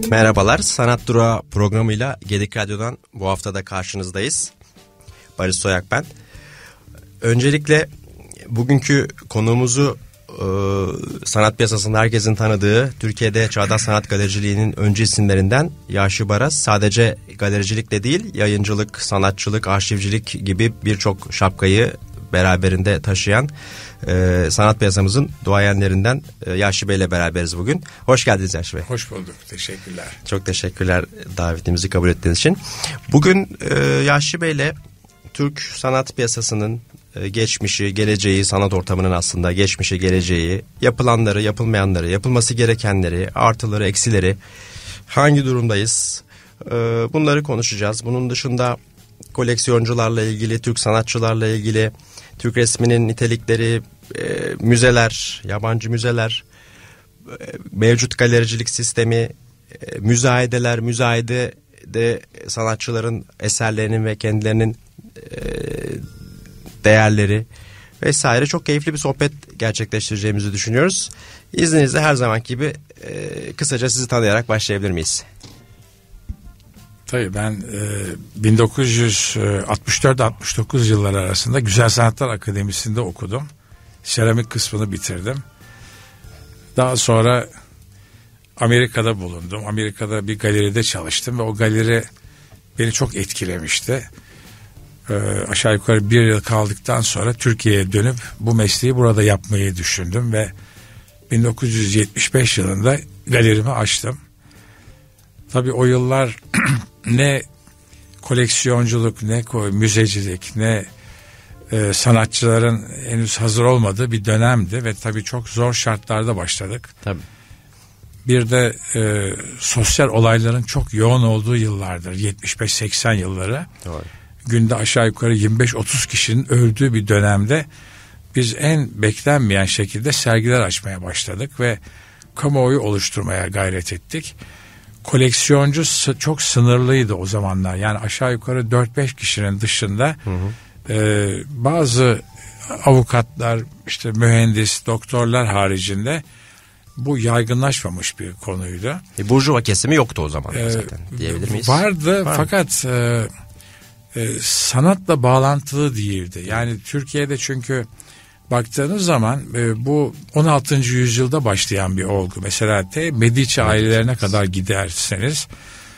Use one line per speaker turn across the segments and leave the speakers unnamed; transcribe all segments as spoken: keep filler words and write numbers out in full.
Merhabalar, Sanat Durağı programıyla Gedik Radyo'dan bu hafta da karşınızdayız. Barış Soyak ben. Öncelikle bugünkü konuğumuzu e, sanat piyasasında herkesin tanıdığı, Türkiye'de çağdaş sanat galericiliğinin öncü isimlerinden Yaşı Baraz. Sadece galericilik de değil, yayıncılık, sanatçılık, arşivcilik gibi birçok şapkayı beraberinde taşıyan e, sanat piyasamızın duayenlerinden e, Yaşı Bey ile beraberiz bugün. Hoş geldiniz Yaşı Bey.
Hoş bulduk. Teşekkürler.
Çok teşekkürler davetimizi kabul ettiğiniz için. Bugün e, Yaşı Bey ile Türk sanat piyasasının e, geçmişi, geleceği, sanat ortamının aslında geçmişi, geleceği, yapılanları, yapılmayanları, yapılması gerekenleri, artıları, eksileri, hangi durumdayız? E, bunları konuşacağız. Bunun dışında koleksiyoncularla ilgili, Türk sanatçılarla ilgili, Türk resminin nitelikleri, e, müzeler, yabancı müzeler, e, mevcut galericilik sistemi, e, müzayedeler, müzayedede sanatçıların eserlerinin ve kendilerinin e, değerleri vesaire, çok keyifli bir sohbet gerçekleştireceğimizi düşünüyoruz. İzninizle her zamanki gibi e, kısaca sizi tanıyarak başlayabilir miyiz?
Tabii ben e, bin dokuz yüz altmış dört altmış dokuz yılları arasında Güzel Sanatlar Akademisi'nde okudum. Seramik kısmını bitirdim. Daha sonra Amerika'da bulundum. Amerika'da bir galeride çalıştım ve o galeri beni çok etkilemişti. E, aşağı yukarı bir yıl kaldıktan sonra Türkiye'ye dönüp bu mesleği burada yapmayı düşündüm ve bin dokuz yüz yetmiş beş yılında galerimi açtım. Tabii o yıllar ne koleksiyonculuk, ne müzecilik, ne e, sanatçıların henüz hazır olmadığı bir dönemdi ve tabii çok zor şartlarda başladık.
Tabii.
Bir de e, sosyal olayların çok yoğun olduğu yıllardır, yetmiş beş seksen yılları.
Doğru.
Günde aşağı yukarı yirmi beş otuz kişinin öldüğü bir dönemde biz en beklenmeyen şekilde sergiler açmaya başladık ve kamuoyu oluşturmaya gayret ettik. Koleksiyoncu çok sınırlıydı o zamanlar. Yani aşağı yukarı dört beş kişinin dışında hı hı. E, bazı avukatlar, işte mühendis, doktorlar haricinde bu yaygınlaşmamış bir konuydu.
E, Burjuva kesimi yoktu o zaman e, zaten diyebilir miyiz?
Vardı Var fakat e, e, sanatla bağlantılı değildi. Yani Türkiye'de çünkü baktığınız zaman e, bu on altıncı yüzyılda başlayan bir olgu. Mesela de Medici ailelerine kadar giderseniz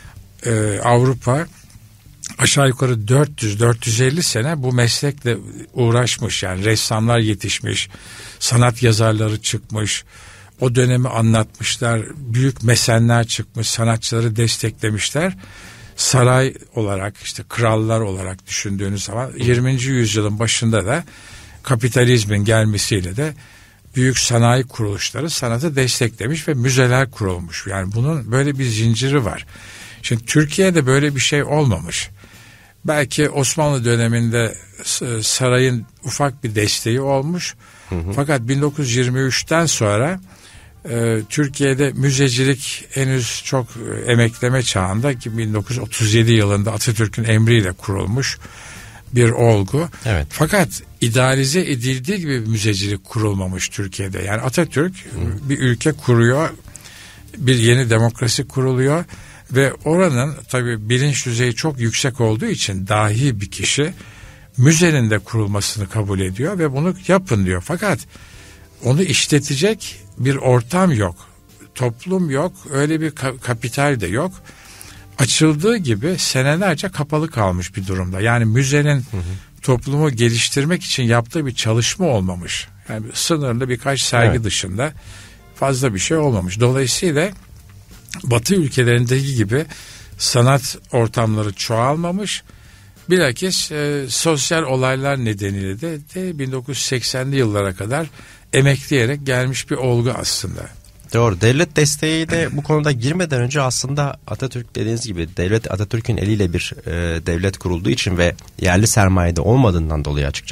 e, Avrupa aşağı yukarı dört yüz dört yüz elli sene bu meslekle uğraşmış. Yani ressamlar yetişmiş, sanat yazarları çıkmış, o dönemi anlatmışlar, büyük mesenler çıkmış, sanatçıları desteklemişler. Saray olarak, işte krallar olarak düşündüğünüz zaman yirminci yüzyılın başında da kapitalizmin gelmesiyle de büyük sanayi kuruluşları sanatı desteklemiş ve müzeler kurulmuş. Yani bunun böyle bir zinciri var. Şimdi Türkiye'de böyle bir şey olmamış. Belki Osmanlı döneminde sarayın ufak bir desteği olmuş. Hı hı. Fakat bin dokuz yüz yirmi üçten sonra e, Türkiye'de müzecilik henüz çok emekleme çağında, ki bin dokuz yüz otuz yedi yılında Atatürk'ün emriyle kurulmuş bir olgu.
Evet.
Fakat idealize edildiği gibi bir müzecilik kurulmamış Türkiye'de. Yani Atatürk Hı. bir ülke kuruyor, bir yeni demokrasi kuruluyor ve oranın tabii bilinç düzeyi çok yüksek olduğu için dahi bir kişi müzenin de kurulmasını kabul ediyor ve bunu yapın diyor. Fakat onu işletecek bir ortam yok, toplum yok, öyle bir ka- kapital de yok. Açıldığı gibi senelerce kapalı kalmış bir durumda. Yani müzenin hı hı. toplumu geliştirmek için yaptığı bir çalışma olmamış. Yani sınırlı birkaç sergi evet. dışında fazla bir şey olmamış. Dolayısıyla Batı ülkelerindeki gibi sanat ortamları çoğalmamış. Bilakis e, sosyal olaylar nedeniyle de, de bin dokuz yüz seksenli yıllara kadar emekleyerek gelmiş bir olgu aslında.
Doğru. Devlet desteği de bu konuda girmeden önce aslında Atatürk, dediğiniz gibi devlet Atatürk'ün eliyle bir e, devlet kurulduğu için ve yerli sermayede olmadığından dolayı açıkçası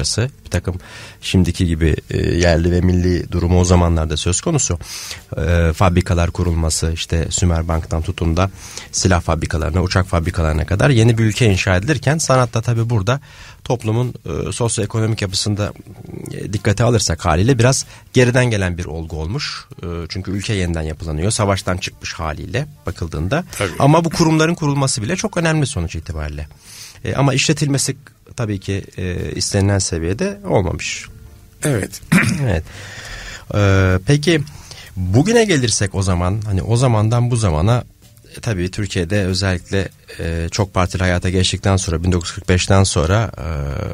bir takım şimdiki gibi e, yerli ve milli durumu o zamanlarda söz konusu. E, fabrikalar kurulması, işte Sümerbank'tan tutun da silah fabrikalarına, uçak fabrikalarına kadar yeni bir ülke inşa edilirken sanatta tabii burada toplumun e, sosyoekonomik yapısında e, dikkate alırsak haliyle biraz geriden gelen bir olgu olmuş. E, çünkü ülke yeniden yapılanıyor. Savaştan çıkmış haliyle bakıldığında. Tabii. Ama bu kurumların kurulması bile çok önemli sonuç itibariyle. E, ama işletilmesi tabii ki e, istenilen seviyede olmamış.
Evet.
Evet. E, peki bugüne gelirsek o zaman, hani o zamandan bu zamana e, tabii Türkiye'de özellikle e, çok partili hayata geçtikten sonra bin dokuz yüz kırk beşten sonra e,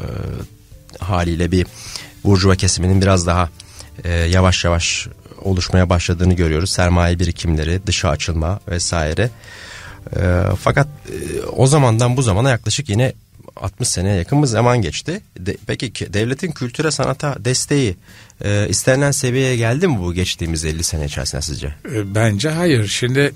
haliyle bir burjuva kesiminin biraz daha e, yavaş yavaş oluşmaya başladığını görüyoruz. Sermaye birikimleri, dışa açılma vesaire. E, fakat e, o zamandan bu zamana yaklaşık yine altmış seneye yakın bir zaman geçti. De, peki devletin kültüre, sanata desteği e, istenilen seviyeye geldi mi bu geçtiğimiz elli sene içerisinde sizce?
E, bence hayır. Şimdi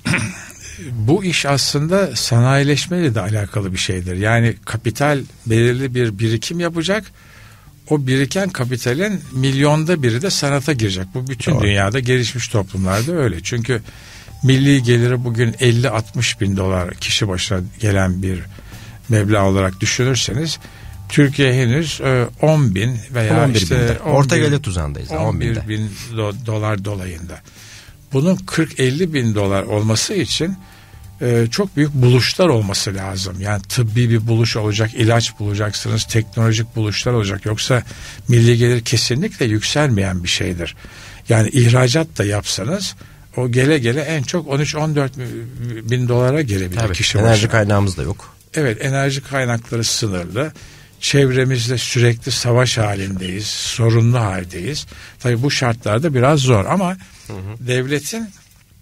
bu iş aslında sanayileşmeyle de alakalı bir şeydir. Yani kapital belirli bir birikim yapacak. O biriken kapitalin milyonda biri de sanata girecek. Bu bütün Doğru. dünyada gelişmiş toplumlarda öyle. Çünkü milli geliri bugün elli altmış bin dolar kişi başına gelen bir meblağ olarak düşünürseniz Türkiye henüz on bin veya işte
orta gelir tuzağındayız.
on bir bin dolar dolayında. Bunun kırk elli bin dolar olması için çok büyük buluşlar olması lazım. Yani tıbbi bir buluş olacak, ilaç bulacaksınız, teknolojik buluşlar olacak. Yoksa milli gelir kesinlikle yükselmeyen bir şeydir. Yani ihracat da yapsanız o gele gele en çok on üç on dört bin dolara gelebilir Tabii, kişi başına.
Enerji kaynağımız da yok.
Evet, enerji kaynakları sınırlı. Çevremizde sürekli savaş halindeyiz, sorunlu haldeyiz. Tabii bu şartlarda biraz zor ama hı hı. devletin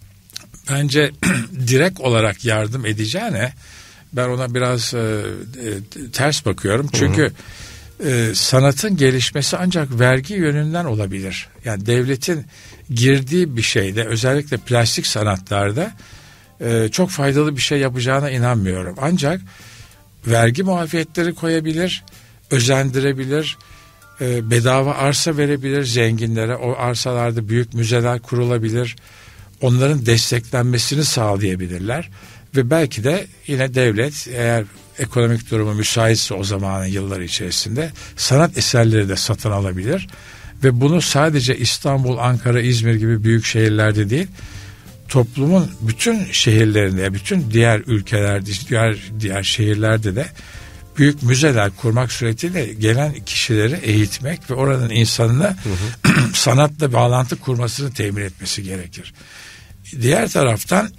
bence direkt olarak yardım edeceğine ben ona biraz e, e, ters bakıyorum. Çünkü hı hı. E, sanatın gelişmesi ancak vergi yönünden olabilir. Yani devletin girdiği bir şeyde, özellikle plastik sanatlarda e, çok faydalı bir şey yapacağına inanmıyorum. Ancak vergi muafiyetleri koyabilir, özendirebilir, e, bedava arsa verebilir zenginlere. O arsalarda büyük müzeler kurulabilir. Onların desteklenmesini sağlayabilirler. Ve belki de yine devlet eğer ekonomik durumu müsaitse o zamanın yılları içerisinde sanat eserleri de satın alabilir. Ve bunu sadece İstanbul, Ankara, İzmir gibi büyük şehirlerde değil, toplumun bütün şehirlerinde, bütün diğer ülkelerde, diğer diğer şehirlerde de büyük müzeler kurmak suretiyle gelen kişileri eğitmek ve oranın insanına hı hı. sanatla bağlantı kurmasını temin etmesi gerekir. Diğer taraftan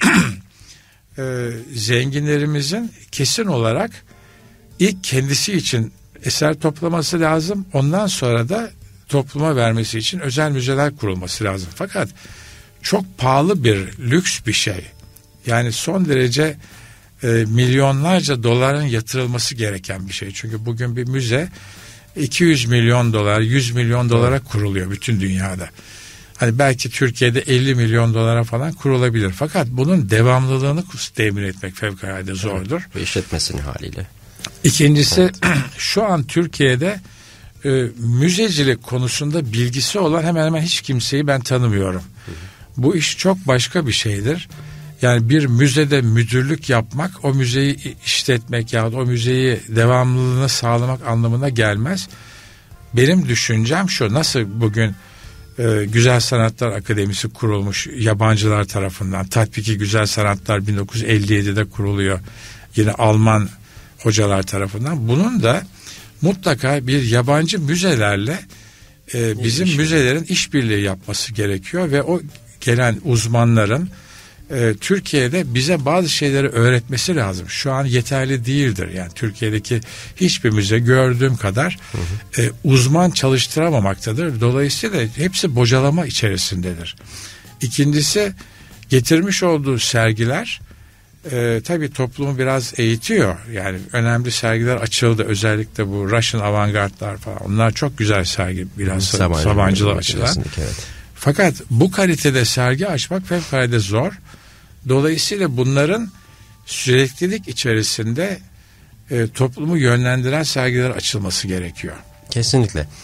e, zenginlerimizin kesin olarak ilk kendisi için eser toplaması lazım. Ondan sonra da topluma vermesi için özel müzeler kurulması lazım. Fakat çok pahalı bir lüks bir şey. Yani son derece e, milyonlarca doların yatırılması gereken bir şey. Çünkü bugün bir müze iki yüz milyon dolar, yüz milyon dolara kuruluyor bütün dünyada. Hani belki Türkiye'de elli milyon dolara falan kurulabilir. Fakat bunun devamlılığını temin etmek fevkalade zordur.
Evet, ve işletmesini haliyle.
İkincisi evet. şu an Türkiye'de e, müzecilik konusunda bilgisi olan hemen hemen hiç kimseyi ben tanımıyorum. Hı hı. Bu iş çok başka bir şeydir. Yani bir müzede müdürlük yapmak, o müzeyi işletmek ya da o müzeyi devamlılığını sağlamak anlamına gelmez. Benim düşüncem şu: nasıl bugün e, Güzel Sanatlar Akademisi kurulmuş yabancılar tarafından, Tatbiki Güzel Sanatlar bin dokuz yüz elli yedide kuruluyor yine Alman hocalar tarafından. Bunun da mutlaka bir yabancı müzelerle e, bizim İş. müzelerin işbirliği yapması gerekiyor ve o gelen uzmanların e, Türkiye'de bize bazı şeyleri öğretmesi lazım. Şu an yeterli değildir. Yani Türkiye'deki hiçbir müze gördüğüm kadar hı hı. E, uzman çalıştıramamaktadır. Dolayısıyla hepsi bocalama içerisindedir. İkincisi, getirmiş olduğu sergiler e, tabii toplumu biraz eğitiyor. Yani önemli sergiler açıldı. Özellikle bu Russian avantgardlar falan. Onlar çok güzel sergi. Biraz Sabancı, Sabancı'da açılan. Evet. Fakat bu kalitede sergi açmak fevkalade zor. Dolayısıyla bunların süreklilik içerisinde e, toplumu yönlendiren sergiler açılması gerekiyor.
Kesinlikle.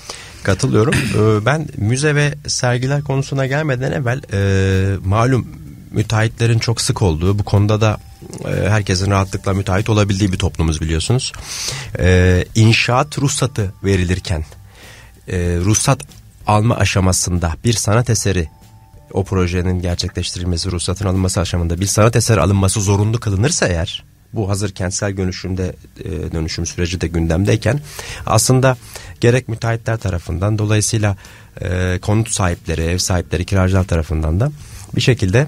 Katılıyorum. Ee, ben müze ve sergiler konusuna gelmeden evvel e, malum müteahhitlerin çok sık olduğu, bu konuda da e, herkesin rahatlıkla müteahhit olabildiği bir toplumuz biliyorsunuz. E, inşaat ruhsatı verilirken e, ruhsat alma aşamasında bir sanat eseri, o projenin gerçekleştirilmesi, ruhsatın alınması aşamasında bir sanat eseri alınması zorunlu kılınırsa eğer, bu hazır kentsel dönüşümde e, dönüşüm süreci de gündemdeyken, aslında gerek müteahhitler tarafından, dolayısıyla e, konut sahipleri, ev sahipleri, kiracılar tarafından da bir şekilde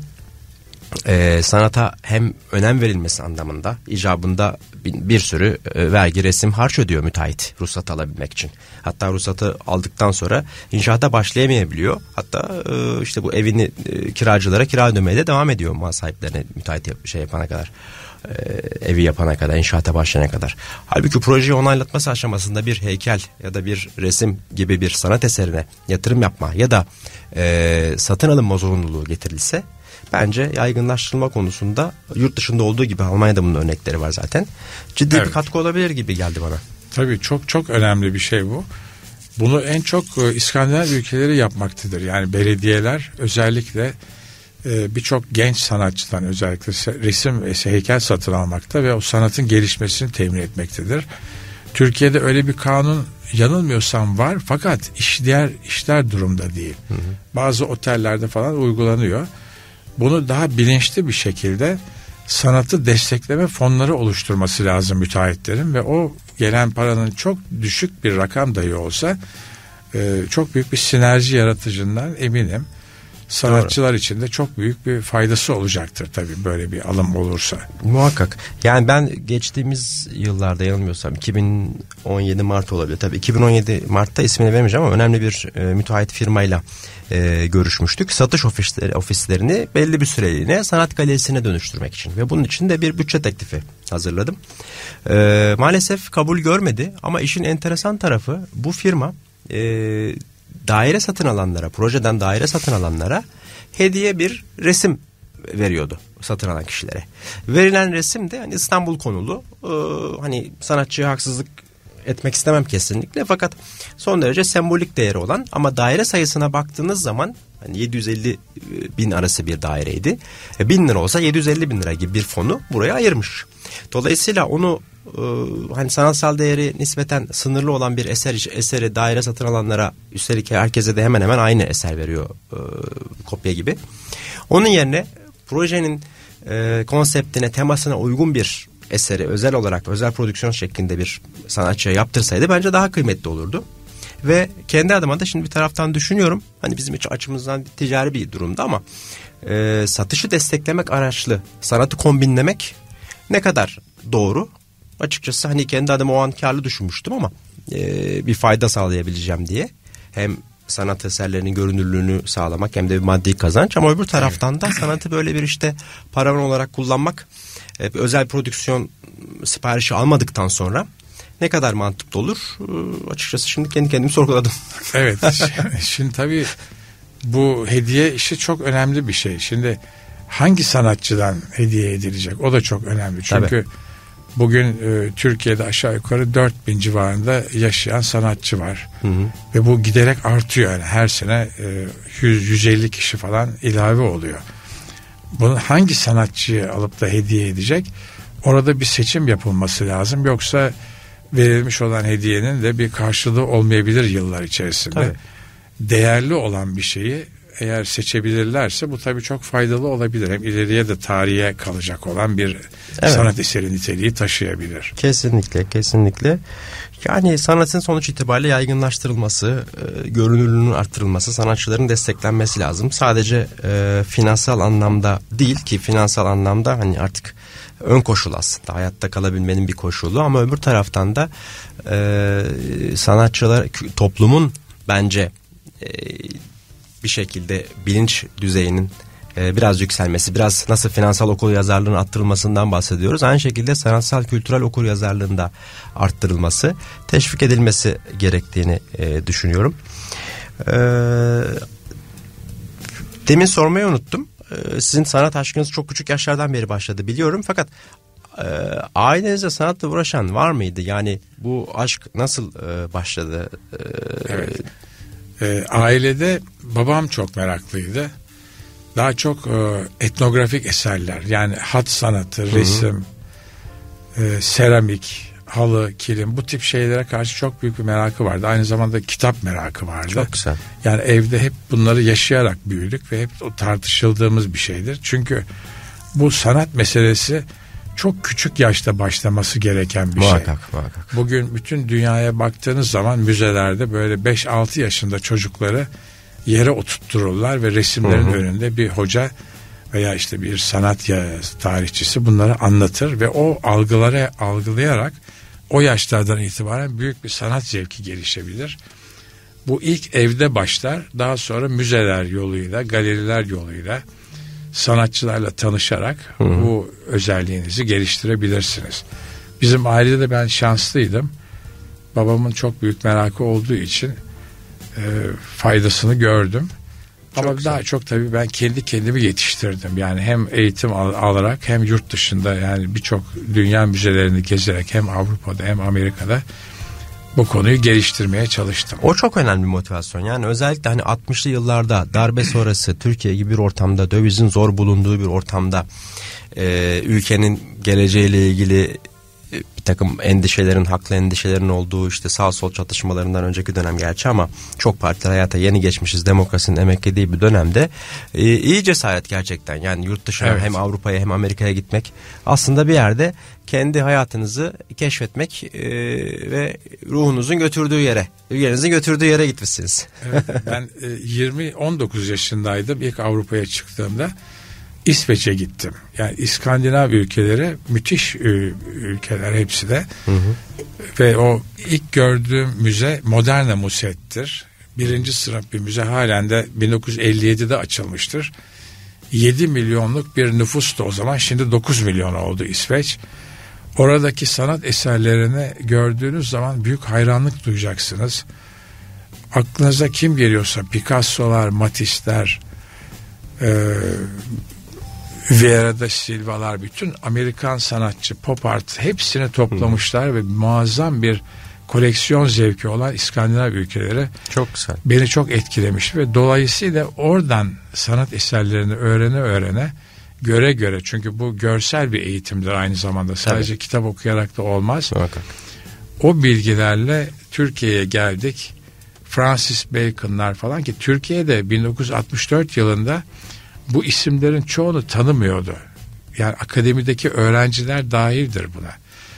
e, sanata hem önem verilmesi anlamında, icabında bir, bir sürü e, vergi, resim, harç ödüyor müteahhit ruhsat alabilmek için. Hatta ruhsatı aldıktan sonra inşaata başlayamayabiliyor. Hatta e, işte bu evini e, kiracılara kira ödemeye de devam ediyor mal sahiplerine, müteahhit yap, şey yapana kadar. Evi yapana kadar, inşaata başlayana kadar. Halbuki projeyi onaylatması aşamasında bir heykel ya da bir resim gibi bir sanat eserine yatırım yapma ya da e, satın alınma zorunluluğu getirilse, bence yaygınlaştırılma konusunda yurt dışında olduğu gibi, Almanya'da bunun örnekleri var zaten, ciddi evet. bir katkı olabilir gibi geldi bana.
Tabii çok çok önemli bir şey bu. Bunu en çok İskandinav ülkeleri yapmaktadır. Yani belediyeler özellikle birçok genç sanatçıdan özellikle resim ve heykel satın almakta ve o sanatın gelişmesini temin etmektedir. Türkiye'de öyle bir kanun yanılmıyorsam var, fakat işler işler durumda değil. Hı hı. Bazı otellerde falan uygulanıyor. Bunu daha bilinçli bir şekilde sanatı destekleme fonları oluşturması lazım müteahhitlerin ve o gelen paranın çok düşük bir rakam dahi olsa çok büyük bir sinerji yaratıcından eminim. Sanatçılar Doğru. için de çok büyük bir faydası olacaktır tabii böyle bir alım olursa.
Muhakkak. Yani ben geçtiğimiz yıllarda, yanılmıyorsam iki bin on yedi Mart olabilir. Tabii iki bin on yedi Mart'ta ismini vermeyeceğim ama önemli bir e, müteahhit firmayla e, görüşmüştük. Satış ofisleri, ofislerini belli bir süreliğine sanat galerisine dönüştürmek için ve bunun için de bir bütçe teklifi hazırladım. E, maalesef kabul görmedi ama işin enteresan tarafı, bu firma e, daire satın alanlara, projeden daire satın alanlara hediye bir resim veriyordu satın alan kişilere. Verilen resim de hani İstanbul konulu, e, hani sanatçıya haksızlık etmek istemem kesinlikle, fakat son derece sembolik değeri olan, ama daire sayısına baktığınız zaman hani yedi yüz elli bin arası bir daireydi. E, bin lira olsa yedi yüz elli bin lira gibi bir fonu buraya ayırmış. Dolayısıyla onu e, hani sanatsal değeri nispeten sınırlı olan bir eser eseri daire satın alanlara, üstelik herkese de hemen hemen aynı eser veriyor, e, kopya gibi. Onun yerine projenin e, konseptine, temasına uygun bir eseri özel olarak, özel prodüksiyon şeklinde bir sanatçıya yaptırsaydı bence daha kıymetli olurdu. Ve kendi adıma da şimdi bir taraftan düşünüyorum, hani bizim hiç açımızdan ticari bir durumda ama e, satışı desteklemek araçlı sanatı kombinlemek ne kadar doğru? Açıkçası hani kendi adıma o an karlı düşünmüştüm ama e, bir fayda sağlayabileceğim diye. Hem sanat eserlerinin görünürlüğünü sağlamak hem de bir maddi kazanç, ama öbür taraftan da sanatı böyle bir işte paravan olarak kullanmak, e, özel prodüksiyon siparişi almadıktan sonra ne kadar mantıklı olur? E, açıkçası şimdi kendi kendimi sorguladım.
Evet. Şimdi tabii bu hediye işi çok önemli bir şey. Şimdi hangi sanatçıdan hediye edilecek? O da çok önemli. Çünkü tabii. Bugün e, Türkiye'de aşağı yukarı dört bin civarında yaşayan sanatçı var. Hı hı. Ve bu giderek artıyor. Yani her sene e, yüz yüz elli kişi falan ilave oluyor. Bunu hangi sanatçıyı alıp da hediye edecek? Orada bir seçim yapılması lazım. Yoksa verilmiş olan hediyenin de bir karşılığı olmayabilir yıllar içerisinde. Tabii. Değerli olan bir şeyi eğer seçebilirlerse bu tabii çok faydalı olabilir. Hem ileriye de tarihe kalacak olan bir evet. sanat eseri niteliği taşıyabilir.
Kesinlikle, kesinlikle. Yani sanatın sonuç itibariyle yaygınlaştırılması, e, görünürlüğünün arttırılması, sanatçıların desteklenmesi lazım. Sadece e, finansal anlamda değil ki, finansal anlamda hani artık ön koşul aslında, hayatta kalabilmenin bir koşulu, ama öbür taraftan da e, sanatçılar, toplumun bence e, bir şekilde bilinç düzeyinin e, biraz yükselmesi, biraz nasıl finansal okuryazarlığın arttırılmasından bahsediyoruz, aynı şekilde sanatsal kültürel okuryazarlığında arttırılması, teşvik edilmesi gerektiğini e, düşünüyorum. E, demin sormayı unuttum. E, sizin sanat aşkınız çok küçük yaşlardan beri başladı biliyorum, fakat e, ailenizde sanatla uğraşan var mıydı? Yani bu aşk nasıl e, başladı? E,
evet. E, ailede babam çok meraklıydı. Daha çok e, etnografik eserler, yani hat sanatı, Hı-hı. resim, e, seramik, halı, kilim, bu tip şeylere karşı çok büyük bir merakı vardı. Aynı zamanda kitap merakı vardı.
Çok güzel.
Yani evde hep bunları yaşayarak büyüdük ve hep o tartışıldığımız bir şeydir. Çünkü bu sanat meselesi çok küçük yaşta başlaması gereken bir
muhakkak,
şey.
Muhakkak.
Bugün bütün dünyaya baktığınız zaman müzelerde böyle beş altı yaşında çocukları yere oturttururlar ve resimlerin Hı-hı. önünde bir hoca veya işte bir sanat ya tarihçisi bunları anlatır ve o algıları algılayarak o yaşlardan itibaren büyük bir sanat zevki gelişebilir. Bu ilk evde başlar, daha sonra müzeler yoluyla, galeriler yoluyla, sanatçılarla tanışarak Hı-hı. bu özelliğinizi geliştirebilirsiniz. Bizim ailede de ben şanslıydım. Babamın çok büyük merakı olduğu için e, faydasını gördüm. Çok Ama güzel. Daha çok tabii ben kendi kendimi yetiştirdim. Yani hem eğitim al- alarak hem yurt dışında, yani birçok dünya müzelerini gezerek hem Avrupa'da hem Amerika'da bu konuyu geliştirmeye çalıştım.
O çok önemli bir motivasyon. Yani özellikle hani altmışlı yıllarda darbe sonrası Türkiye gibi bir ortamda, dövizin zor bulunduğu bir ortamda e, ülkenin geleceğiyle ilgili bir takım endişelerin, haklı endişelerin olduğu, işte sağ sol çatışmalarından önceki dönem gerçi ama çok partiler hayata yeni geçmişiz, demokrasinin emeklediği bir dönemde e, iyi cesaret gerçekten. Yani yurt dışına evet. hem Avrupa'ya hem Amerika'ya gitmek aslında bir yerde kendi hayatınızı keşfetmek e, ve ruhunuzun götürdüğü yere, ülkenizin götürdüğü yere gitmişsiniz.
Evet, ben e, yirmi on dokuz yaşındaydım ilk Avrupa'ya çıktığımda. İsveç'e gittim. Yani İskandinav ülkeleri müthiş ülkeler hepsi de. Hı hı. Ve o ilk gördüğüm müze Moderna Museet'tir. Birinci sınıf bir müze, halen de bin dokuz yüz elli yedide açılmıştır. yedi milyonluk bir nüfustu o zaman. Şimdi dokuz milyon oldu İsveç. Oradaki sanat eserlerini gördüğünüz zaman büyük hayranlık duyacaksınız. Aklınıza kim geliyorsa, Picasso'lar, Matisse'ler, e, Vieira da Silva'lar, bütün Amerikan sanatçı, pop art hepsini toplamışlar ve muazzam bir koleksiyon zevki olan İskandinav ülkeleri
çok güzel.
Beni çok etkilemiş ve dolayısıyla oradan sanat eserlerini öğrene öğrene, göre göre, çünkü bu görsel bir eğitimdir aynı zamanda, sadece Tabii. kitap okuyarak da olmaz.
Muhakkak.
O bilgilerle Türkiye'ye geldik. Francis Bacon'lar falan, ki Türkiye'de bin dokuz yüz altmış dört yılında bu isimlerin çoğunu tanımıyordu. Yani akademideki öğrenciler dahildir buna.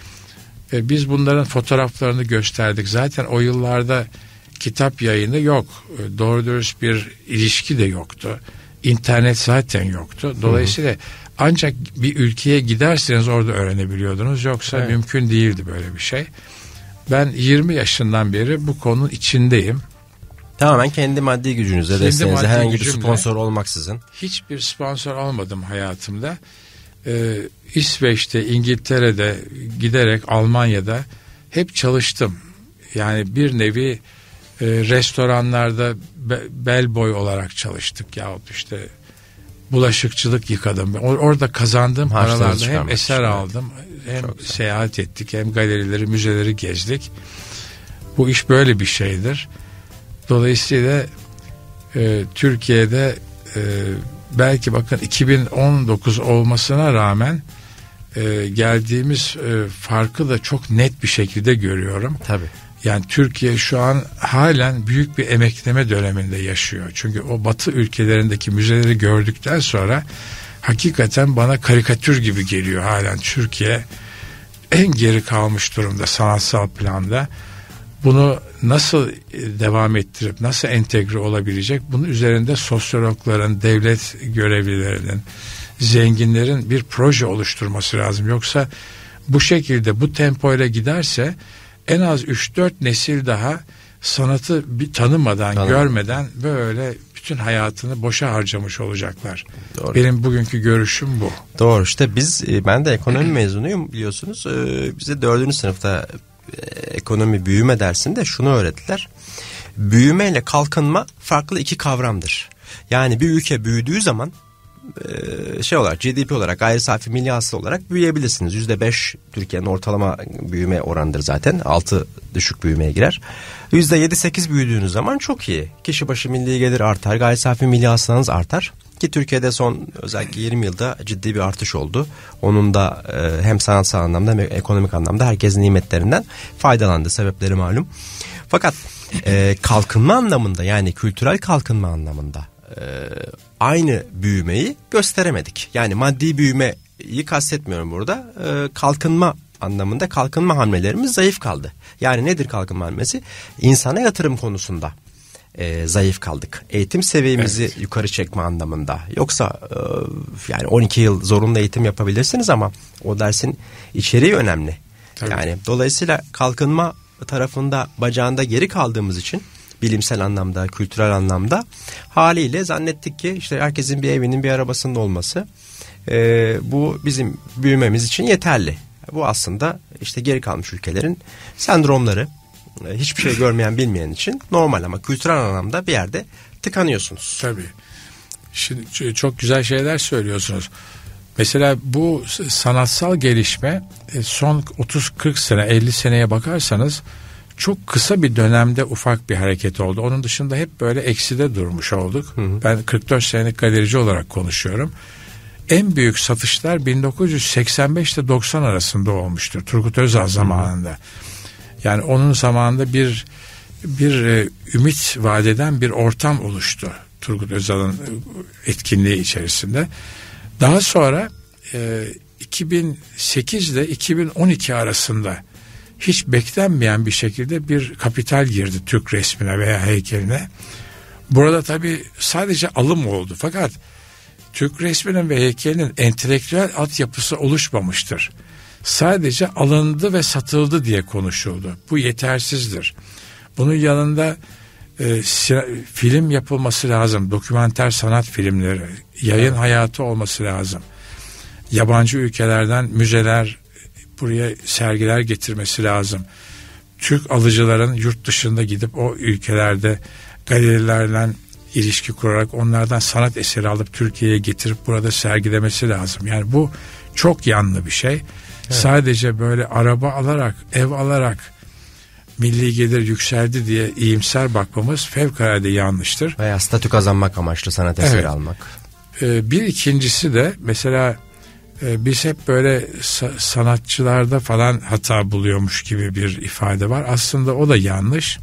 E, biz bunların fotoğraflarını gösterdik. Zaten o yıllarda kitap yayını yok. E, doğru dürüst bir ilişki de yoktu. İnternet zaten yoktu. Dolayısıyla hı hı. ancak bir ülkeye giderseniz orada öğrenebiliyordunuz. Yoksa evet. mümkün değildi böyle bir şey. Ben yirmi yaşından beri bu konunun içindeyim.
Tamamen kendi maddi gücünüzle, desteğinizle, herhangi bir sponsor olmaksızın.
Hiçbir sponsor almadım hayatımda. Ee, İsveç'te, İngiltere'de, giderek Almanya'da hep çalıştım. Yani bir nevi e, restoranlarda be, bellboy olarak çalıştık yahut işte bulaşıkçılık yıkadım. Or- orada kazandığım Harçları paralarda hem eser evet. aldım, hem Çok seyahat güzel. ettik, hem galerileri, müzeleri gezdik. Bu iş böyle bir şeydir. Dolayısıyla e, Türkiye'de e, belki bakın iki bin on dokuz olmasına rağmen e, geldiğimiz e, farkı da çok net bir şekilde görüyorum.
Tabii.
Yani Türkiye şu an halen büyük bir emekleme döneminde yaşıyor. Çünkü o Batı ülkelerindeki müzeleri gördükten sonra hakikaten bana karikatür gibi geliyor halen Türkiye en geri kalmış durumda sanatsal planda. Bunu nasıl devam ettirip nasıl entegre olabilecek? Bunun üzerinde sosyologların, devlet görevlilerinin, zenginlerin bir proje oluşturması lazım. Yoksa bu şekilde, bu tempoyla giderse en az üç dört nesil daha sanatı bir tanımadan, Tanım. görmeden böyle bütün hayatını boşa harcamış olacaklar. Doğru. Benim bugünkü görüşüm bu.
Doğru. İşte biz, ben de ekonomi mezunuyum biliyorsunuz. Bize dördüncü sınıfta ekonomi büyüme dersinde şunu öğrettiler. Büyüme ile kalkınma farklı iki kavramdır. Yani bir ülke büyüdüğü zaman şey olarak, G D P olarak, gayri safi milli hasıla olarak büyüyebilirsiniz. yüzde beş Türkiye'nin ortalama büyüme oranıdır zaten. altı düşük büyümeye girer. yüzde yedi sekiz büyüdüğünüz zaman çok iyi. Kişi başı milli gelir artar, gayri safi milli hasılanız artar. Ki Türkiye'de son özellikle yirmi yılda ciddi bir artış oldu. Onun da e, hem sanatsal anlamda hem ekonomik anlamda herkesin nimetlerinden faydalandı. Sebepleri malum. Fakat e, kalkınma anlamında, yani kültürel kalkınma anlamında e, aynı büyümeyi gösteremedik. Yani maddi büyümeyi kastetmiyorum burada. E, kalkınma anlamında kalkınma hamlelerimiz zayıf kaldı. Yani nedir kalkınma hamlesi? İnsana yatırım konusunda e, zayıf kaldık. Eğitim seviyemizi evet. yukarı çekme anlamında. Yoksa e, yani on iki yıl zorunlu eğitim yapabilirsiniz ama o dersin içeriği önemli. Tabii. Yani dolayısıyla kalkınma tarafında, bacağında geri kaldığımız için bilimsel anlamda, kültürel anlamda haliyle zannettik ki işte herkesin bir evinin, bir arabasının olması e, bu bizim büyümemiz için yeterli. Bu aslında işte geri kalmış ülkelerin sendromları. E, hiçbir şey görmeyen, bilmeyen için normal ama kültürel anlamda bir yerde tıkanıyorsunuz.
Tabii. Şimdi çok güzel şeyler söylüyorsunuz. Mesela bu sanatsal gelişme son otuz kırk sene, elli seneye bakarsanız çok kısa bir dönemde ufak bir hareket oldu. Onun dışında hep böyle ekside durmuş olduk. Hı hı. Ben kırk dört senelik galerici olarak konuşuyorum. En büyük satışlar bin dokuz yüz seksen beş ile doksan arasında olmuştur. Turgut Özal zamanında. Yani onun zamanında bir bir e, ümit vadeden bir ortam oluştu. Turgut Özal'ın etkinliği içerisinde. Daha sonra e, iki bin sekiz ile iki bin on iki arasında hiç beklenmeyen bir şekilde bir kapital girdi Türk resmine veya heykeline. Burada tabii sadece alım oldu. Fakat Türk resminin ve heykelinin entelektüel altyapısı oluşmamıştır. Sadece alındı ve satıldı diye konuşuldu. Bu yetersizdir. Bunun yanında e, film yapılması lazım. Dokümenter sanat filmleri, yayın hayatı olması lazım. Yabancı ülkelerden müzeler buraya sergiler getirmesi lazım. Türk alıcıların yurt dışında gidip o ülkelerde galerilerle ilişki kurarak onlardan sanat eseri alıp Türkiye'ye getirip burada sergilemesi lazım. Yani bu çok yanlı bir şey. Evet. Sadece böyle araba alarak, ev alarak milli gelir yükseldi diye iyimser bakmamız fevkalade yanlıştır.
Veya statü kazanmak amaçlı sanat eseri evet. almak.
Ee, bir ikincisi de mesela e, biz hep böyle sa- sanatçılarda falan hata buluyormuş gibi bir ifade var. Aslında o da yanlış.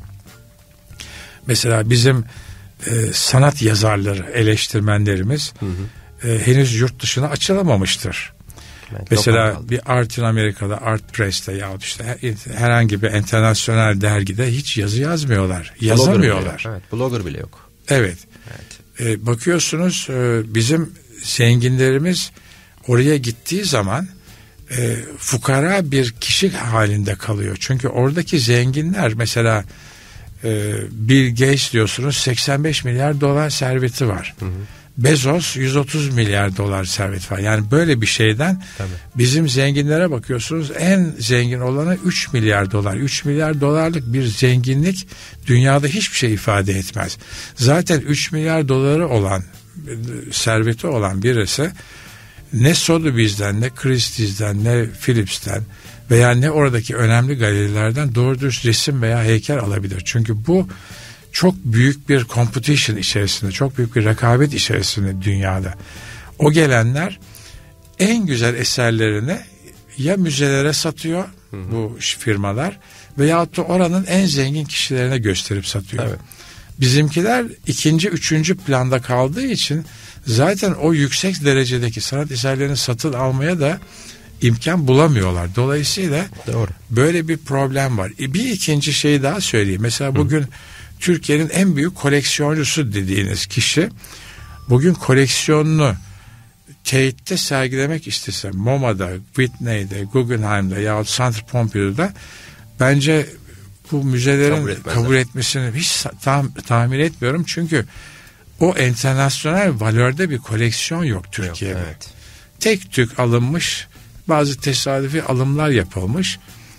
Mesela bizim e, sanat yazarları, eleştirmenlerimiz hı hı. E, henüz yurt dışına açılamamıştır. Evet, mesela bir Art in Amerika'da, Art Press'te yahut işte herhangi bir internasyonel dergide hiç yazı yazmıyorlar. Yazamıyorlar.
Blogger evet, blogger bile yok.
Evet. evet. E, bakıyorsunuz e, bizim zenginlerimiz oraya gittiği zaman e, fukara bir kişi halinde kalıyor. Çünkü oradaki zenginler mesela e, Bill Gates diyorsunuz seksen beş milyar dolar serveti var. Hı hı. Bezos yüz otuz milyar dolar servet var. Yani böyle bir şeyden Tabii. bizim zenginlere bakıyorsunuz, en zengin olanı üç milyar dolar. üç milyar dolarlık bir zenginlik dünyada hiçbir şey ifade etmez. Zaten üç milyar doları olan, serveti olan birisi ne Sotheby's'den, ne Christie's'den, ne Phillips'ten veya ne oradaki önemli galerilerden doğru dürüst resim veya heykel alabilir. Çünkü bu çok büyük bir competition içerisinde, çok büyük bir rekabet içerisinde dünyada. O gelenler en güzel eserlerini ya müzelere satıyor hı hı. bu firmalar veyahut da oranın en zengin kişilerine gösterip satıyor. Evet. Bizimkiler ikinci, üçüncü planda kaldığı için zaten o yüksek derecedeki sanat eserlerini satın almaya da imkan bulamıyorlar. Dolayısıyla Doğru. böyle bir problem var. Bir ikinci şeyi daha söyleyeyim. Mesela bugün hı. Türkiye'nin en büyük koleksiyoncusu dediğiniz kişi bugün koleksiyonunu Tate'te sergilemek istese, MoMA'da, Whitney'de, Guggenheim'de yahut Centre Pompidou'da bence bu müzelerin kabul, kabul etmesini hiç tam, tahmin etmiyorum. Çünkü o internasyonel valörde bir koleksiyon yok Türkiye'de. Yok, evet. Tek tük alınmış, bazı tesadüfi alımlar yapılmış.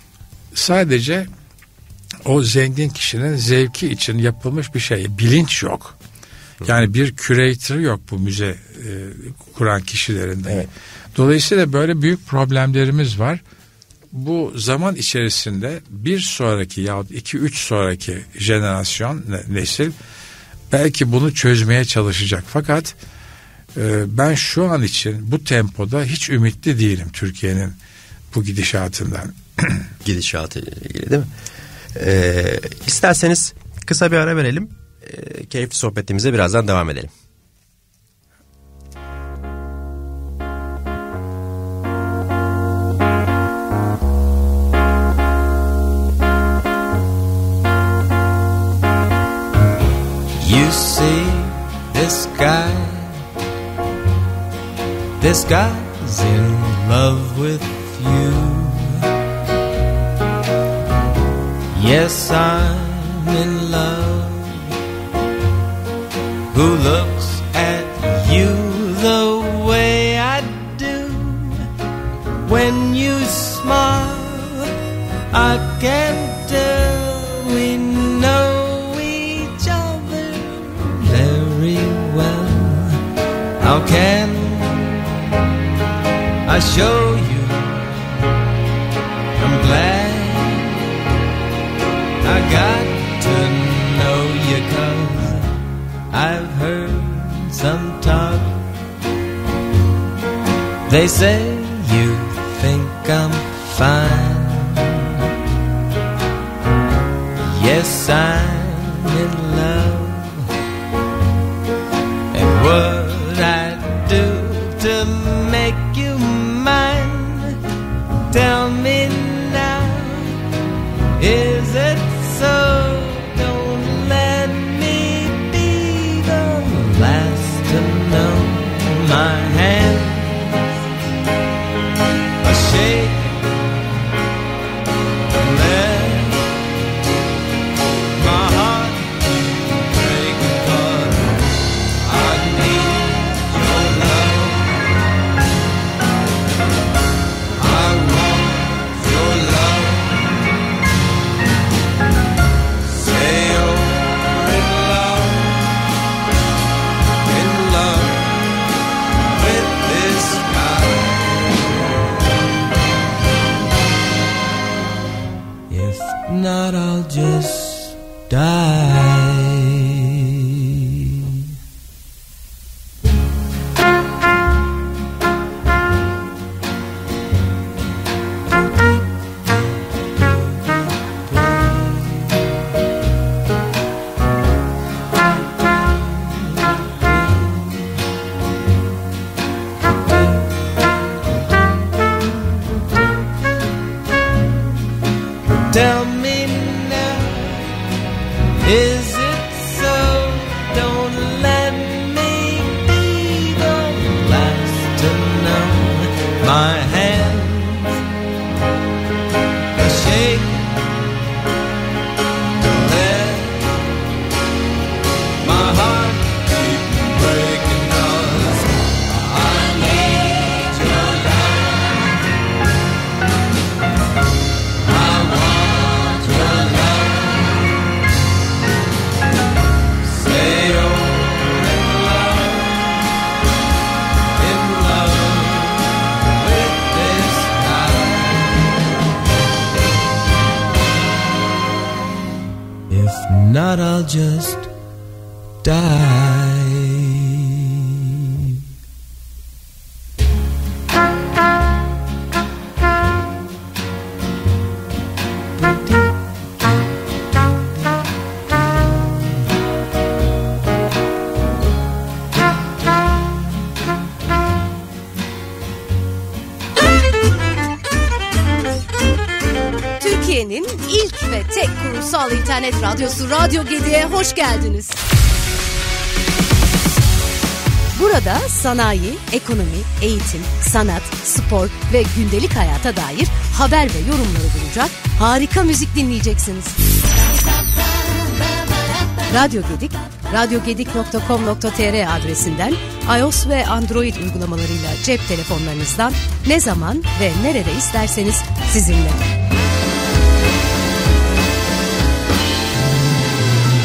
Sadece o zengin kişinin zevki için yapılmış bir şey. Bilinç yok. Yani bir curator yok bu müze e, kuran kişilerinde. Evet. Dolayısıyla böyle büyük problemlerimiz var. bu zaman içerisinde bir sonraki yahut iki üç sonraki jenerasyon nesil belki bunu çözmeye çalışacak. Fakat e, ben şu an için bu tempoda hiç ümitli değilim Türkiye'nin bu gidişatından.
Gidişatı ile ilgili değil mi? Ee, isterseniz kısa bir ara verelim. Ee, keyifli sohbetimize birazdan devam edelim.
You see this guy, this guy's in love with you. Yes, I'm in love. Who looks at you the way I do? When you smile, I can tell we know each other very well. How can I show you I'm glad I got to know you, 'cause I've heard some talk. They say you think I'm fine. Yes, I'm in love. And what I do to make you mine, tell me now, is it so? Don't let me be the last to know. My hands are shaking, let my heart break, 'cause I need your love. I want your love. Say you're in love, in love with this guy. If not, I'll just die. Tell me now, is it so? Don't let me be the last to know. My hands are shaking, let my heart keep breaking, 'cause I need your love. I want your love. Say you're in love, in love with this guy. If not, I'll just die.
Türkiye'nin ilk ve tek kurumsal internet radyosu Radyo Gedi'ye hoş geldiniz. Burada sanayi, ekonomi, eğitim, sanat, spor ve gündelik hayata dair haber ve yorumları bulacak harika müzik dinleyeceksiniz. Radyo Gedik, radyo gedik nokta com nokta tr adresinden iOS ve Android uygulamalarıyla cep telefonlarınızdan ne zaman ve nerede isterseniz sizinle.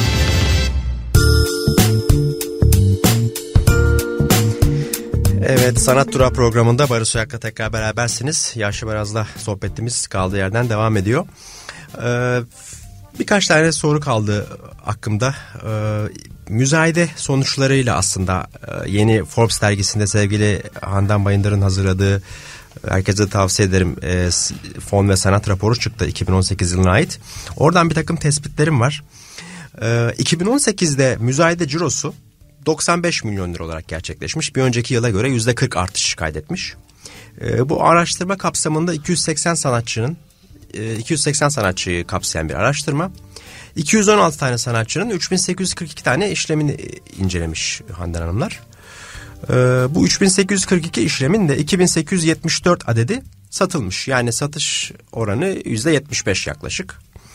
Evet, Evet, Sanat Durağı programında Barış Soyak'la tekrar berabersiniz. Yaşlı Baraz'la sohbetimiz kaldığı yerden devam ediyor. Ee, birkaç tane soru kaldı aklımda. Ee, müzayede sonuçlarıyla aslında e, yeni Forbes dergisinde sevgili Handan Bayındır'ın hazırladığı, herkese tavsiye ederim, e, Fon ve Sanat raporu çıktı iki bin on sekiz yılına ait. Oradan bir takım tespitlerim var. E, iki bin on sekizde müzayede cirosu doksan beş milyon lira olarak gerçekleşmiş. Bir önceki yıla göre yüzde kırk artış kaydetmiş. E, bu araştırma kapsamında iki yüz seksen sanatçının e, iki yüz seksen sanatçıyı kapsayan bir araştırma. iki yüz on altı tane sanatçının üç bin sekiz yüz kırk iki tane işlemini incelemiş Handan Hanımlar. Ee, bu üç bin sekiz yüz kırk iki işlemin de iki bin sekiz yüz yetmiş dört adedi satılmış. Yani satış oranı yüzde yetmiş beş yaklaşık.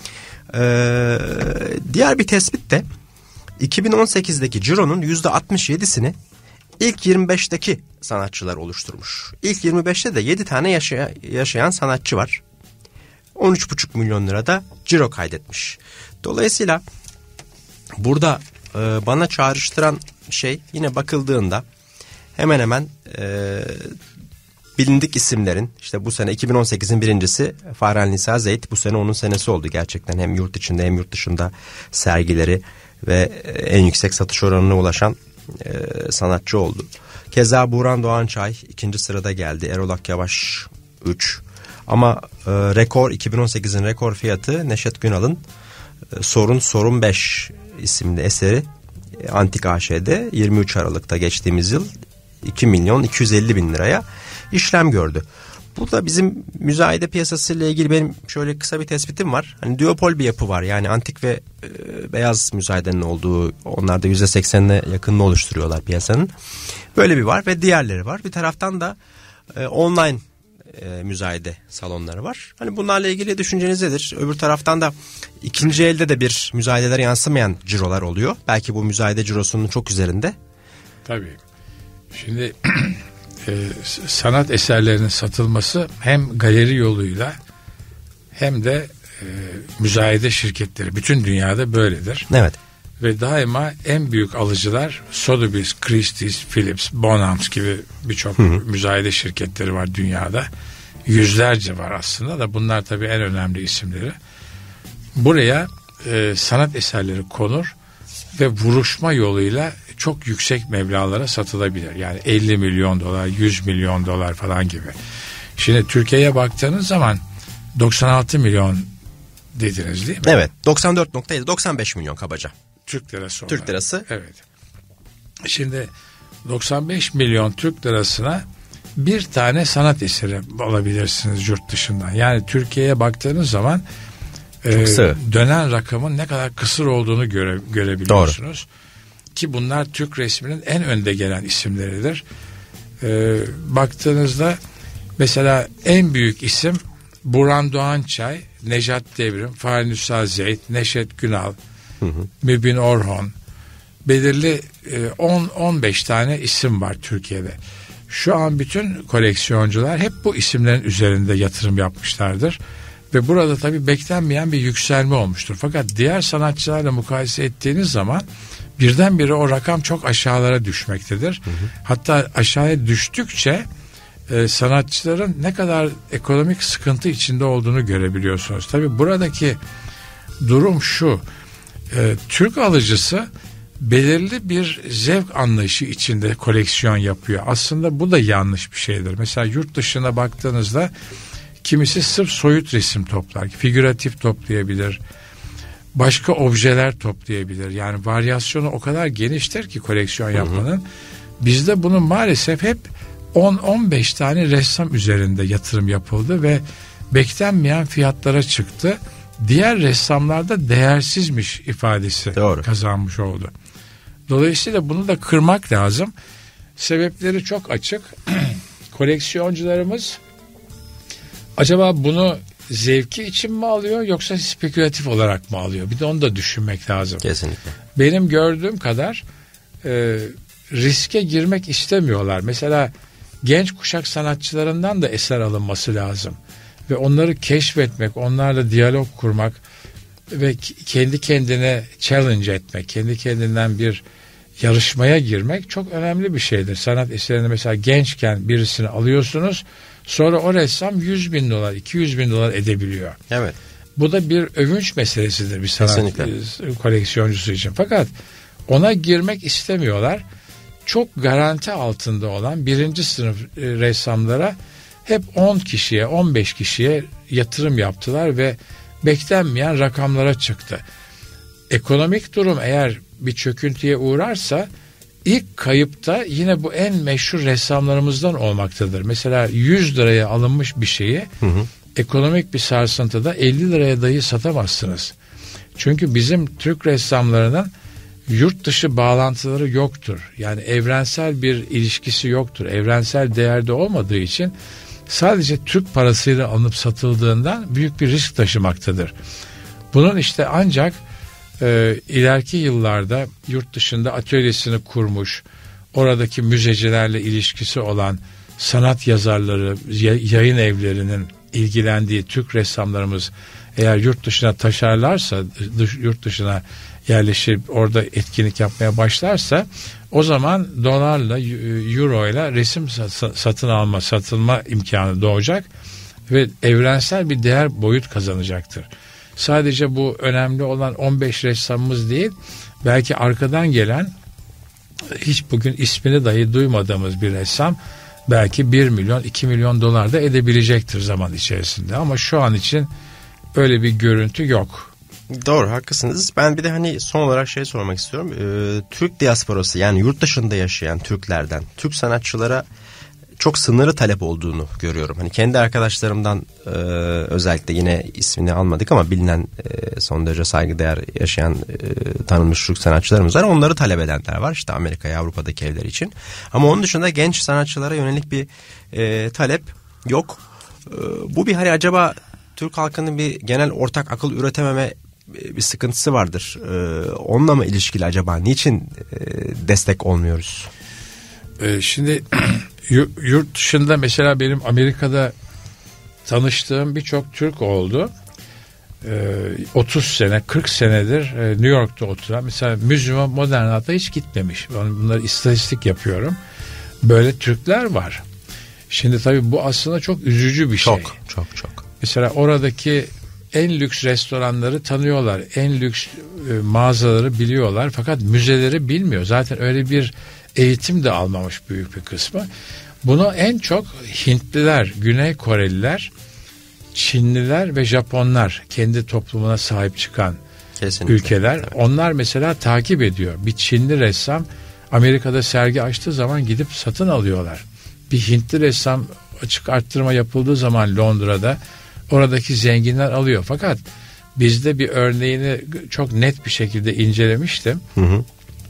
Ee, diğer bir tespit de iki bin on sekizdeki cironun yüzde altmış yedisini ilk yirmi beşteki sanatçılar oluşturmuş. İlk yirmi beşte de yedi tane yaşaya, yaşayan sanatçı var. on üç buçuk milyon lirada ciro kaydetmiş. Dolayısıyla burada e, bana çağrıştıran şey, yine bakıldığında hemen hemen e, bilindik isimlerin, işte bu sene iki bin on sekizin birincisi Farel Nisa Zeyd, bu sene onun senesi oldu gerçekten. Hem yurt içinde hem yurt dışında sergileri ve en yüksek satış oranına ulaşan e, sanatçı oldu. Keza Buğran Doğançay ikinci sırada geldi. Erol Akyavaş üç. Ama e, rekor, iki bin on sekizin rekor fiyatı Neşet Günal'ın e, Sorun Sorun beş isimli eseri e, Antik A Ş'de yirmi üç Aralık'ta geçtiğimiz yıl iki milyon iki yüz elli bin liraya işlem gördü. Burada bizim müzayede piyasasıyla ilgili benim şöyle kısa bir tespitim var. Hani duopol bir yapı var. Yani antik ve e, beyaz müzayedenin olduğu, onlar da yüzde seksenine yakınını oluşturuyorlar piyasanın. Böyle bir var ve diğerleri var. Bir taraftan da e, online e, müzayede salonları var. Hani bunlarla ilgili düşünceniz nedir? Öbür taraftan da ikinci elde de bir müzayedelere yansımayan cirolar oluyor. Belki bu müzayede cirosunun çok üzerinde.
Tabii. Şimdi e, sanat eserlerinin satılması hem galeri yoluyla hem de e, müzayede şirketleri, bütün dünyada böyledir.
Evet.
Ve daima en büyük alıcılar Sotheby's, Christie's, Phillips, Bonhams gibi birçok müzayede şirketleri var dünyada. Yüzlerce var aslında da bunlar tabii en önemli isimleri. Buraya e, sanat eserleri konur ve vuruşma yoluyla çok yüksek meblağlara satılabilir. Yani elli milyon dolar, yüz milyon dolar falan gibi. Şimdi Türkiye'ye baktığınız zaman doksan altı milyon dediniz değil mi?
Evet. doksan dört nokta yedi, doksan beş milyon kabaca.
Türk lirası olarak.
Türk lirası.
Evet. Şimdi doksan beş milyon Türk lirasına bir tane sanat eseri alabilirsiniz yurt dışından. Yani Türkiye'ye baktığınız zaman e, dönen rakamın ne kadar kısır olduğunu göre, görebiliyorsunuz. Doğru. Ki bunlar Türk resminin en önde gelen isimleridir. E, baktığınızda mesela en büyük isim Buğran Doğançay, Nejat Devrim, Farel Nisa Zeyd, Neşet Günal, hı hı. Mübin Orhon, belirli on on beş tane isim var Türkiye'de. Şu an bütün koleksiyoncular hep bu isimlerin üzerinde yatırım yapmışlardır. Ve burada tabii beklenmeyen bir yükselme olmuştur. Fakat diğer sanatçılarla mukayese ettiğiniz zaman birdenbire o rakam çok aşağılara düşmektedir. Hı hı. Hatta aşağıya düştükçe e, sanatçıların ne kadar ekonomik sıkıntı içinde olduğunu görebiliyorsunuz. Tabii buradaki durum şu: e, Türk alıcısı belirli bir zevk anlayışı içinde koleksiyon yapıyor. Aslında bu da yanlış bir şeydir. Mesela yurt dışına baktığınızda kimisi sırf soyut resim toplar, figüratif toplayabilir, başka objeler toplayabilir. Yani varyasyonu o kadar geniştir ki koleksiyon yapmanın. Hı hı. Bizde bunun maalesef hep on on beş tane ressam üzerinde yatırım yapıldı ve beklenmeyen fiyatlara çıktı. Diğer ressamlarda değersizmiş ifadesi Doğru. kazanmış oldu. Dolayısıyla bunu da kırmak lazım. Sebepleri çok açık. Koleksiyoncularımız acaba bunu zevki için mi alıyor yoksa spekülatif olarak mı alıyor? Bir de onu da düşünmek lazım.
Kesinlikle.
Benim gördüğüm kadar e, riske girmek istemiyorlar. Mesela genç kuşak sanatçılarından da eser alınması lazım. Ve onları keşfetmek, onlarla diyalog kurmak ve kendi kendine challenge etmek, kendi kendinden bir yarışmaya girmek çok önemli bir şeydir. Sanat eserinde mesela gençken birisini alıyorsunuz, sonra o ressam yüz bin dolar, iki yüz bin dolar edebiliyor.
Evet.
Bu da bir övünç meselesidir bir sanat
Kesinlikle.
koleksiyoncusu için. Fakat ona girmek istemiyorlar. Çok garanti altında olan birinci sınıf ressamlara hep on kişiye, on beş kişiye yatırım yaptılar ve beklenmeyen rakamlara çıktı. Ekonomik durum eğer bir çöküntüye uğrarsa ilk kayıpta yine bu en meşhur ressamlarımızdan olmaktadır. Mesela yüz liraya alınmış bir şeyi hı hı. ekonomik bir sarsıntıda elli liraya dahi satamazsınız. Çünkü bizim Türk ressamlarının yurt dışı bağlantıları yoktur. Yani evrensel bir ilişkisi yoktur. Evrensel değerde olmadığı için sadece Türk parasıyla alınıp satıldığından büyük bir risk taşımaktadır. Bunun işte ancak e, ileriki yıllarda yurt dışında atölyesini kurmuş, oradaki müzecilerle ilişkisi olan sanat yazarları, yayın evlerinin ilgilendiği Türk ressamlarımız eğer yurt dışına taşarlarsa, dış, yurt dışına yerleşip orada etkinlik yapmaya başlarsa o zaman dolarla, euro ile resim satın alma, satılma imkanı doğacak ve evrensel bir değer boyut kazanacaktır. Sadece bu önemli olan on beş ressamımız değil, belki arkadan gelen hiç bugün ismini dahi duymadığımız bir ressam belki bir milyon, iki milyon dolar da edebilecektir zaman içerisinde. Ama şu an için öyle bir görüntü yok.
Doğru, haklısınız. Ben bir de hani son olarak şey sormak istiyorum. Ee, Türk diasporası, yani yurt dışında yaşayan Türklerden Türk sanatçılara çok sınırlı talep olduğunu görüyorum. Hani kendi arkadaşlarımdan e, özellikle, yine ismini almadık ama bilinen e, son derece saygıdeğer yaşayan e, tanınmış Türk sanatçılarımız var. Onları talep edenler var işte Amerika'ya, Avrupa'daki evler için. Ama onun dışında genç sanatçılara yönelik bir e, talep yok. E, bu bir hani acaba Türk halkının bir genel ortak akıl üretememe bir sıkıntısı vardır. Ee, onunla mı ilişkili acaba? Niçin e, destek olmuyoruz?
Ee, şimdi yurt dışında mesela benim Amerika'da tanıştığım birçok Türk oldu. Ee, otuz sene, kırk senedir e, New York'ta oturan. Mesela Müzyum Modern Art'a hiç gitmemiş. Bunları istatistik yapıyorum. Böyle Türkler var. Şimdi tabii bu aslında çok üzücü bir şey.
Çok, çok, çok.
Mesela oradaki en lüks restoranları tanıyorlar. En lüks e, mağazaları biliyorlar. Fakat müzeleri bilmiyor. Zaten öyle bir eğitim de almamış büyük bir kısmı. Bunu en çok Hintliler, Güney Koreliler, Çinliler ve Japonlar, kendi toplumuna sahip çıkan Kesinlikle. ülkeler. Evet. Onlar mesela takip ediyor. Bir Çinli ressam Amerika'da sergi açtığı zaman gidip satın alıyorlar. Bir Hintli ressam açık arttırma yapıldığı zaman Londra'da oradaki zenginler alıyor. Fakat bizde bir örneğini çok net bir şekilde incelemiştim. Hı hı.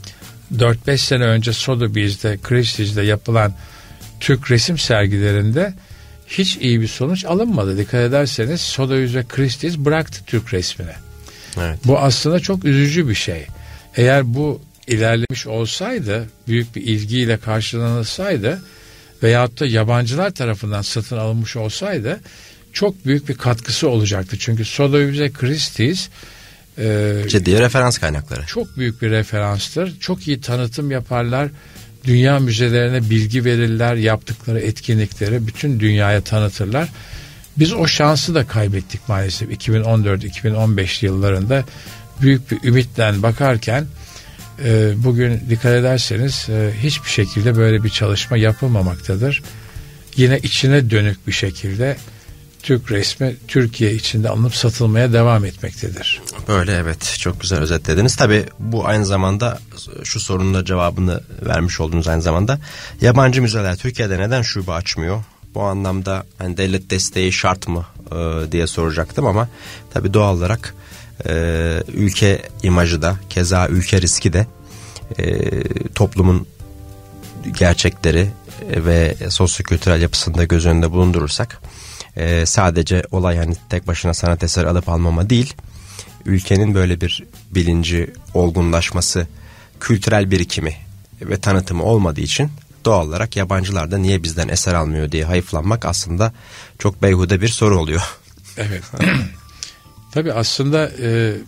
dört beş sene önce Sotheby's'de, Christie's'de yapılan Türk resim sergilerinde hiç iyi bir sonuç alınmadı. Dikkat ederseniz Sotheby's ve Christie's bıraktı Türk resmini. Evet. Bu aslında çok üzücü bir şey. Eğer bu ilerlemiş olsaydı, büyük bir ilgiyle karşılanılsaydı veyahut da yabancılar tarafından satın alınmış olsaydı çok büyük bir katkısı olacaktı. Çünkü Sotheby's ve Christie's e,
ciddi referans kaynakları.
Çok büyük bir referanstır. Çok iyi tanıtım yaparlar. Dünya müzelerine bilgi verirler. Yaptıkları etkinlikleri bütün dünyaya tanıtırlar. Biz o şansı da kaybettik maalesef. iki bin on dört iki bin on beş yıllarında büyük bir ümitle bakarken e, bugün dikkat ederseniz e, hiçbir şekilde böyle bir çalışma yapılmamaktadır. Yine içine dönük bir şekilde Türk resmi Türkiye içinde alınıp satılmaya devam etmektedir.
Böyle, evet, çok güzel özetlediniz. Tabii bu aynı zamanda şu sorunun da cevabını vermiş oldunuz aynı zamanda. Yabancı müzeler Türkiye'de neden şube açmıyor? Bu anlamda hani devlet desteği şart mı e, diye soracaktım ama tabii doğal olarak e, ülke imajı da, keza ülke riski de e, toplumun gerçekleri ve sosyo-kültürel yapısında göz önünde bulundurursak Ee, sadece olay hani tek başına sanat eseri alıp almama değil, ülkenin böyle bir bilinci, olgunlaşması, kültürel birikimi ve tanıtımı olmadığı için doğal olarak yabancılar da niye bizden eser almıyor diye hayıflanmak aslında çok beyhude bir soru oluyor.
Evet. Tabii aslında e,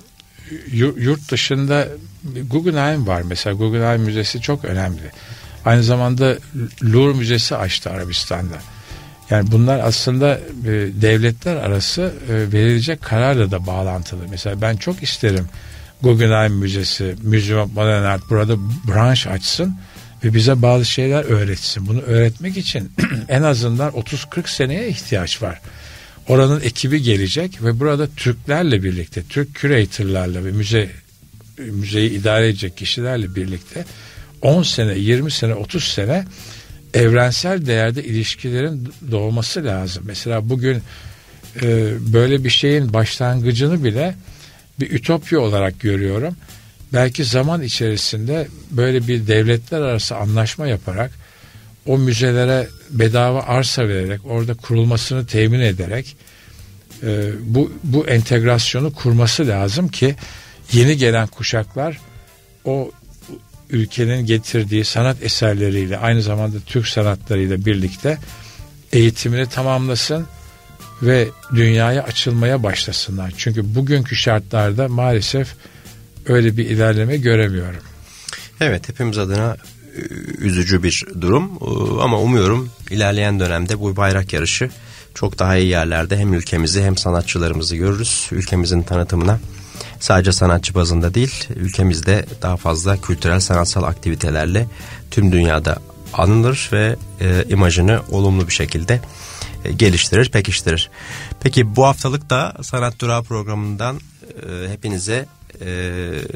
yurt dışında Guggenheim var mesela. Guggenheim Müzesi çok önemli. Aynı zamanda Louvre Müzesi açtı Arabistan'da. Yani bunlar aslında e, devletler arası e, verilecek kararla da bağlantılı. Mesela ben çok isterim Guggenheim Müzesi, Museum of Modern Art burada branş açsın ve bize bazı şeyler öğretsin. Bunu öğretmek için en azından otuz kırk seneye ihtiyaç var. Oranın ekibi gelecek ve burada Türklerle birlikte, Türk curatorlarla ve müze müzeyi idare edecek kişilerle birlikte on sene, yirmi sene, otuz sene evrensel değerde ilişkilerin doğması lazım. Mesela bugün e, böyle bir şeyin başlangıcını bile bir ütopya olarak görüyorum. Belki zaman içerisinde böyle bir devletler arası anlaşma yaparak o müzelere bedava arsa vererek orada kurulmasını temin ederek e, bu bu entegrasyonu kurması lazım ki yeni gelen kuşaklar o ülkenin getirdiği sanat eserleriyle aynı zamanda Türk sanatlarıyla birlikte eğitimini tamamlasın ve dünyaya açılmaya başlasınlar. Çünkü bugünkü şartlarda maalesef öyle bir ilerleme göremiyorum.
Evet, hepimiz adına üzücü bir durum ama umuyorum ilerleyen dönemde bu bayrak yarışı çok daha iyi yerlerde hem ülkemizi hem sanatçılarımızı görürüz. Ülkemizin tanıtımına sadece sanatçı bazında değil, ülkemizde daha fazla kültürel sanatsal aktivitelerle tüm dünyada anılır ve e, imajını olumlu bir şekilde e, geliştirir, pekiştirir. Peki bu haftalık da Sanat Durağı programından e, hepinize e,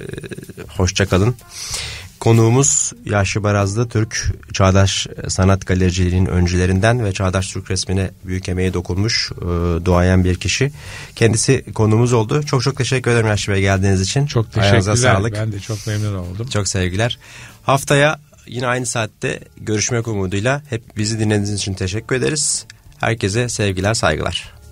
hoşça kalın. Konuğumuz Yahşi Barazlı, Türk Çağdaş Sanat Galericiliğinin öncülerinden ve Çağdaş Türk resmine büyük emeği dokunmuş e, duayen bir kişi. Kendisi konuğumuz oldu. Çok çok teşekkür ederim Yahşi Bey geldiğiniz için.
Çok teşekkürler. Ben de çok memnun oldum.
Çok sevgiler. Haftaya yine aynı saatte görüşmek umuduyla hep bizi dinlediğiniz için teşekkür ederiz. Herkese sevgiler, saygılar.